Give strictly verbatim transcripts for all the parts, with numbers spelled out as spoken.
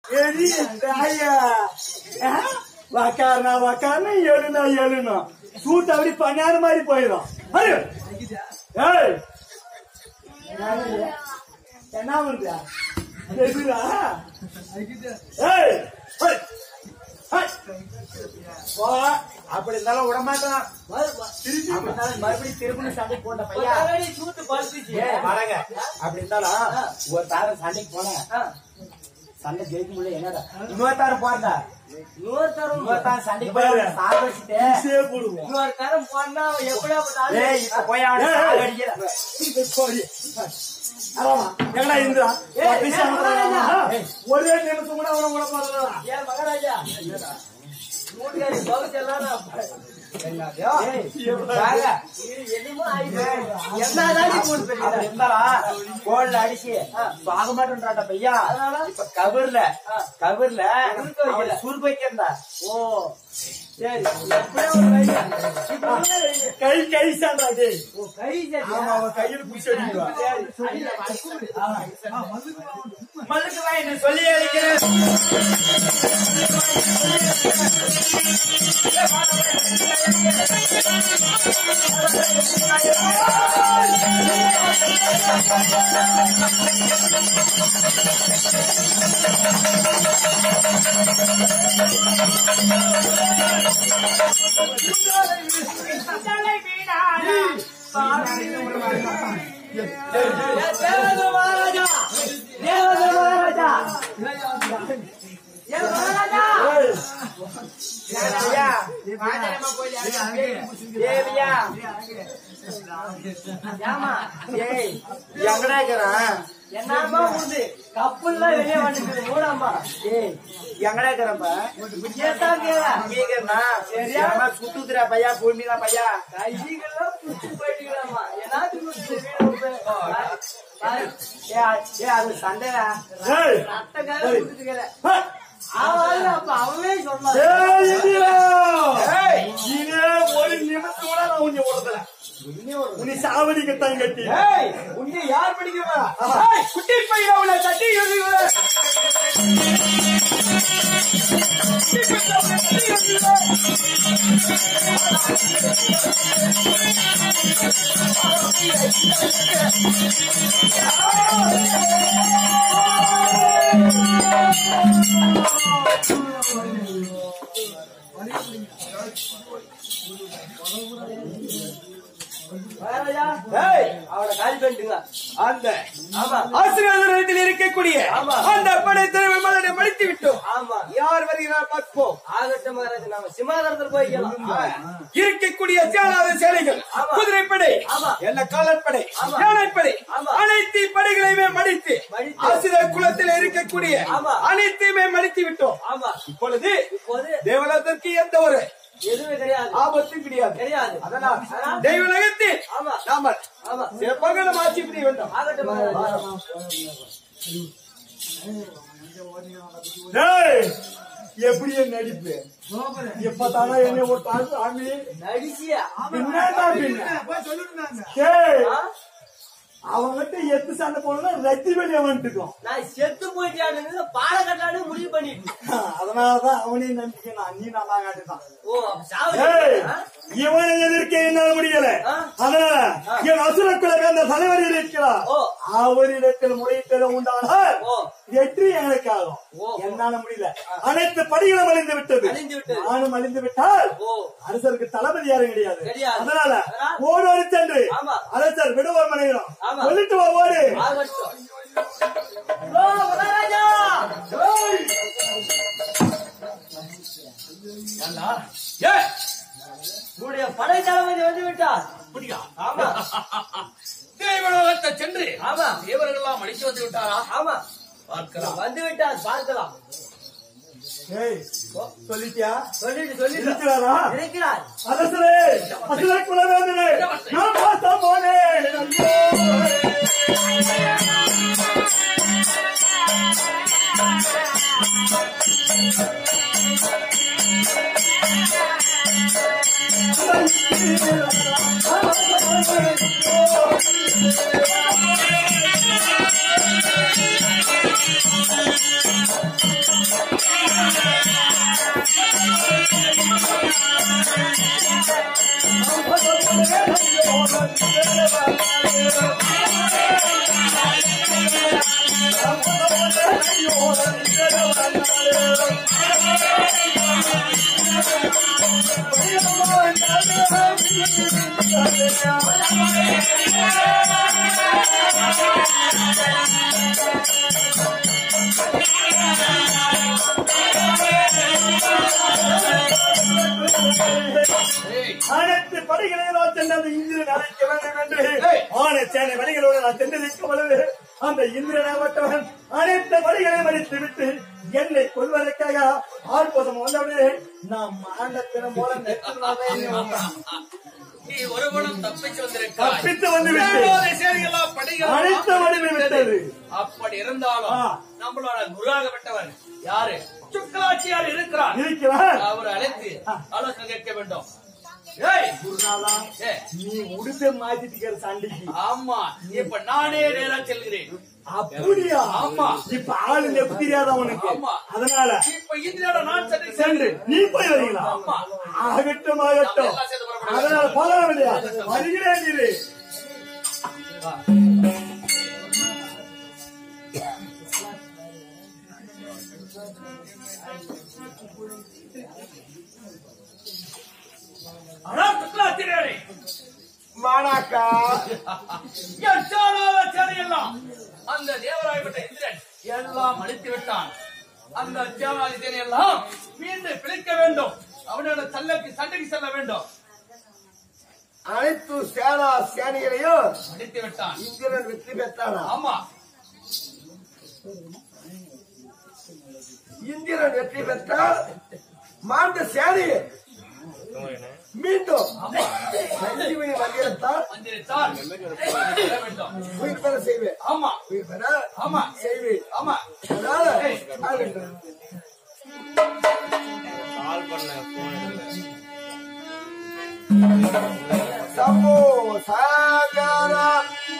வக்காரனா வக்காரனா எழுனா எழுனா suit அப்படி பண்ணாத மாதிரி போயிடும். என்ன பண்ற அப்படி இருந்தாலும் விடமாட்டான். மறுபடியும் திரும்ப சண்டைக்கு போன பையன் சூட்டு பழுத்துச்சு வராங்க. அப்படி இருந்தாலும் ஒரு தாரம் சண்டைக்கு போனேன். சண்டை ஜெயிக்க முடியல. என்னடா இன்னொரு தாரம் போறதா இன்னொரு தரம் இன்னொரு தாரம் சண்டைக்கு போய் சாப்பிட்டு இன்னொரு தரம் போனா எப்படியா இப்ப போய் ஒரே நிமிஷம் கூட அவனை கூட போறதா ஏன் மகாராஜா கோல்ல அடிச்சு ஆக மாட்டேன்டா பையா. இப்ப கபர்ல கபர்ல சூர் போய்க்கிறா. ஓ சரி கை கை சாண்டா கை கையில பிடிச்சி மதுக்கு வாங்கி சொல்லி அடிக்கிறேன். என்னமா உண்டு கப்புல்லாம் வெளியே வந்துட்டு மூடாமா எங்கடாக்கிறப்ப சுத்துறா பையா பூமிடா பையா கைகள்லாம் புடிச்சு போயிட்டுக்கிறாமா. அது சண்டை அவனே சொன்னான். ஒரு நிமிஷம் கூட நான் உன்னை ஓடுதல உன்னை சாவடிக்கத்தான் கட்டி உன்னை யார் படிக்கிறா குட்டி பையன் உன்னை தட்டி அவளை காலி பண்ணிட்டுங்க. அந்த ஆசிரியத்தில் இருக்கக்கூடிய அந்த படை திறமை படித்து விட்டோம். ஆமா யார் வருகிறார் பார்ப்போம். ஆகட்டும் மகாராஜ் நாம சிம்மாசனத்தில் போய்க்கலாம். இருக்கக்கூடிய சேனாத சேனைகள் குதிரைப்படை எல்லா காலப்படை யானைப்படை அனைத்து படைகளையுமே மடித்து ஆசிரியர் குலத்தில் இருக்கக்கூடிய அனைத்தையுமே மடித்து விட்டோம். ஆமா இப்பொழுது தேவலோகத்திற்கு எந்த ஒரு எதுவுமே கிடையாது ஆபத்தும் கிடையாது கிடையாது. அதனால் தெய்வலகத்தில் நாம சிறப்பாக நம்ம ஆட்சி புரிய வேண்டும். எப்படி நடிப்பு எப்பதானா என்ன ஒரு சாமி நடிச்சியா அவங்கிட்ட எத்து சண்டை போனா ரத்தி வெளியே வந்துட்டோம். நான் செத்து போயிட்டு பாட கட்டாடு முடிவு பண்ணிட்டு அதனாலதான் அவனையும் நம்பிக்கணும். நீ நல்லா காட்டுதான் இவனை எதிர்க்க என்னால முடியல. அதனால என் அசுரக்குள்ள அந்த தலைவர் இருக்கிறார். அவரிடத்தில் முறையிட்டது உண்டானால் வெற்றி எனக்கு ஆகும். என்னால முடியல. அனைத்து படிகளும் அழிந்து விட்டது. நானும் அழிந்து விட்டால் அரசருக்கு தளபதி யாரும் கிடையாது. அதனால ஓடோடு சென்று அரசர் விடுவோர் மனைவிடும் சொல்லிட்டு ஓடு. படை தளபதி வந்து விட்டார். ஆமா தேவலோகத்தை சென்று ஆமா தேவர்கள் எல்லாம் அடிச்சு வந்து விட்டாரா? ஆமா பார்க்கலாம் வந்து விட்டார் பார்க்கலாம். சொல்லிட்டியா? சொல்லிட்டு சொல்லிட்டு இருக்கிறார் அரசரே அரசரை குலவேந்தனே நான் பார்த்தா போனேன். அனைத்து படைகளையும் சென்றது இந்திரன் அழைக்க வேண்டும் என்று ஆன சேனை வழிகளோடு நான் சென்றிருக்கும் பொழுது அந்த இந்திரனாவட்டவன் அனைத்து படைகளையும் அடித்து விட்டு என்னை கொள்வதற்காக ஆர்ப்பதம் வந்தவுடனே நாம் மாண்டத்தினம் மூலம் நீ ஒருவனும் தப்பிச்சு வந்திருக்காய். தப்பித்து வந்து அனைத்து வடிவு விட்டது. அப்படி இருந்தாலும் நம்மளோட குருவாகப்பட்டவர் யாரு சுக்கலாட்சியார் இருக்கிறார் இருக்கிறார். அவரை அழைத்து ஆலோசனை கேட்க வேண்டும். நீ உடுப்பை மாத்திட்டு சண்டைக்கு. ஆமா இப்ப நானே நேரா செல்கிறேன். அப்படியா? ஆமா. இப்ப ஆளு நெப்பு தெரியாத அவனுக்கு. ஆமா. அதனால இப்ப இந்தியோட நான் சென்று சென்று நீ போய் வரீங்களா? ஆமா. ஆகட்டும் ஆகட்டும். அதனால போகலாம் இல்லையா? வருகிறேன் இரு. மாணாக்கா எல்லாம் அந்த தேவராயப்பட்ட இந்திரன் எல்லாம் அழித்து விட்டான். அந்த தேவராஜனை எல்லாம் மீண்டும் பிழைக்க வேண்டும். அவனோட சல்லைக்கு சண்டைக்கு செல்ல வேண்டும். அனைத்து சேனா சேனைகளையும் அழித்து விட்டான். இந்திரன் வெற்றி பெற்றானா? ஆமா. இந்திரன் வெற்றி பெற்றால் மாண்ட சேனை மீண்டும் சஞ்சீவனி மந்திரத்தால் மந்திரத்தால் உயிர் பெற செய்வேன். ஆமா. உயிர் பெற ஆமா செய்வேன். ஆமா. அதனால சம்போ சாகரா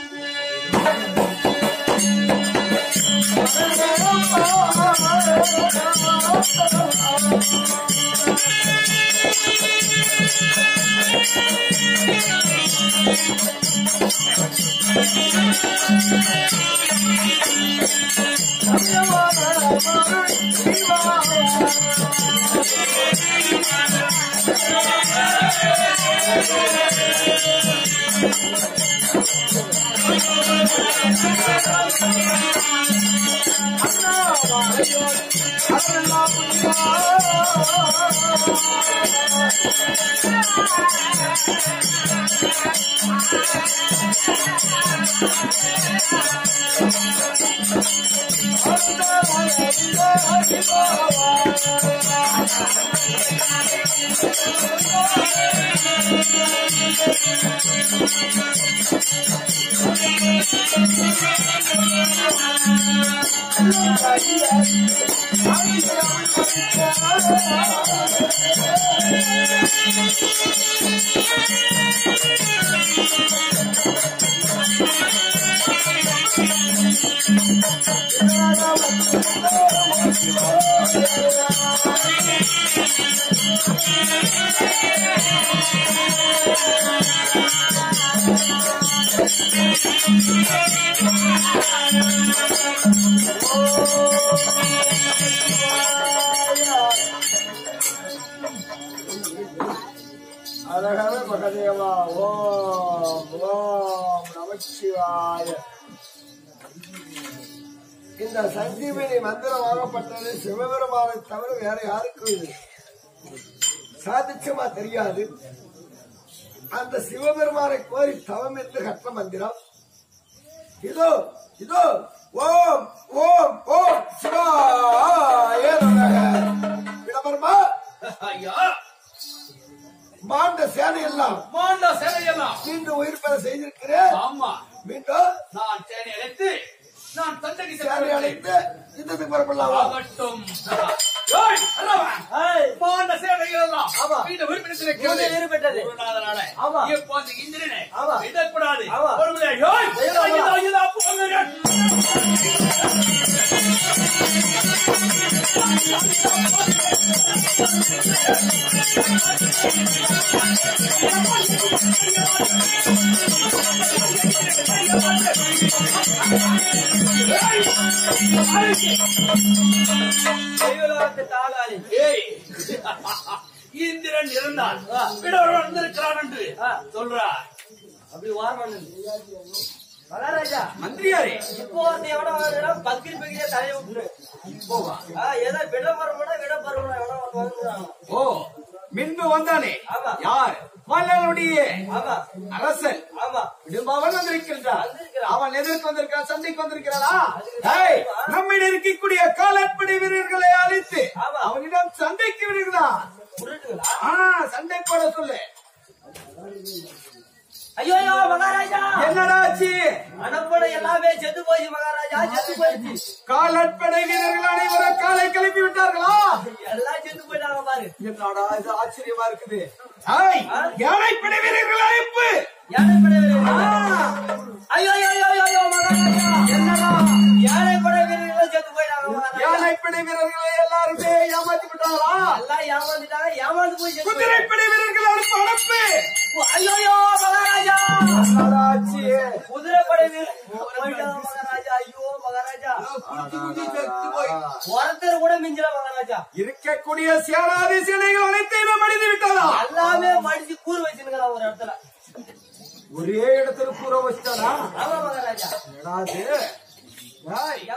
அழகான மகதேவா. ஓம் ஓம் நமச்சிவாய. இந்த சஞ்சீவனி மந்திரம் வாங்கப்பட்டது சிவபெருமானை தவிர வேற யாருக்கும் சாதிச்சமா தெரியாது. அந்த சிவபெருமானை கோரி தவம் என்று கற்ற மந்திரம் இதோ இதோ. ஓம் ஓம் ஓம் சிவாய நமக. விளம்பரமா ஐயா மாண்ட சேனை எல்லாம் மாண்ட சேனை எல்லாம் மீண்டும் உயிர் பெற செய்திருக்கிறேன். ஆமா. மீண்டும் நான் சேனை அழைத்து நான் தந்தைக்கு சேனை அழைத்து யுத்தத்துக்கு புறப்படலாமா? ஆகட்டும். மாண்ட சேனைகள் எல்லாம் மீண்டும் உயிர் பெற்றது. குருநாதனால இப்போ அந்த இந்திரனை விடக்கூடாது. ஒரு இந்திரன் இருந்தால் விடவன் வந்திருக்கிறான் என்று சொல்றார். அப்படி வாரம் மகாராஜா மந்திரியாரே இப்போ வந்து எவனா பக்கிரி பக்கிரியா தலைய விட்டுரு போவா ஏதோ விட பருவனா விட பருவனா எவனா வந்து ஓ மின்பு வந்தானே ஆமா. யார் மன்னனுடைய ஆமா அரசன் ஆமா விடும்பவன் வந்திருக்கின்றான். வந்திருக்கிறான். அவன் எதற்கு வந்திருக்கான்? சண்டைக்கு வந்திருக்கிறானா? நம்மிடம் இருக்கக்கூடிய காலப்படை வீரர்களை அழைத்து ஆமா. அவனிடம் சண்டைக்கு விடுகிறான். புரியுதுங்களா? சண்டை போட சொல்லு. ஐயோ மகாராஜா என்னடா ஆச்சு? அனப்படை எல்லாமே செத்து போச்சு மகாராஜா, செத்து போயிடுச்சு. காலப்படை வீரர்கள் அனைவரும் காலை கிளப்பி விட்டார்களா? எல்லாம் செத்து போயிட்டாங்க பாரு. என்னடா இது ஆச்சரியமா இருக்குது. யானைப்படை வீரர்கள் அழைப்பு. யானைப்படை ஐயோ ஐயோ ஐயோ மகாராஜா என்னடா யானைப்படை வீரர்கள் செத்து போயிட்டாங்க மகாராஜா. யானைப்படை வீரர்களை எல்லாருமே ஏமாத்தி விட்டாங்களா? எல்லாம் ஏமாந்துட்டாங்க, ஏமாந்து போய் செத்து குதிரைப்படை வீரர்கள் அனுப்பு அனுப்பு. ஐயோ மகாராஜா என்னடா ஆச்சு? குதிரைப்படை வீரர்கள் போயிட்டாங்க மகாராஜா. ஐயோ மகாராஜா ஒருத்தர் கூட மிஞ்சல மகாராஜா. இருக்கக்கூடிய சேனாதி சேனைகள் அனைத்தையும் மடிந்து விட்டாரா? எல்லாமே மடிச்சு கூறு வச்சிருக்கிறான் ஒரு இடத்துல. ஒரே இடத்துல கூற வச்சிட்டாரா? ஆமா மகாராஜா. என்னடா இது?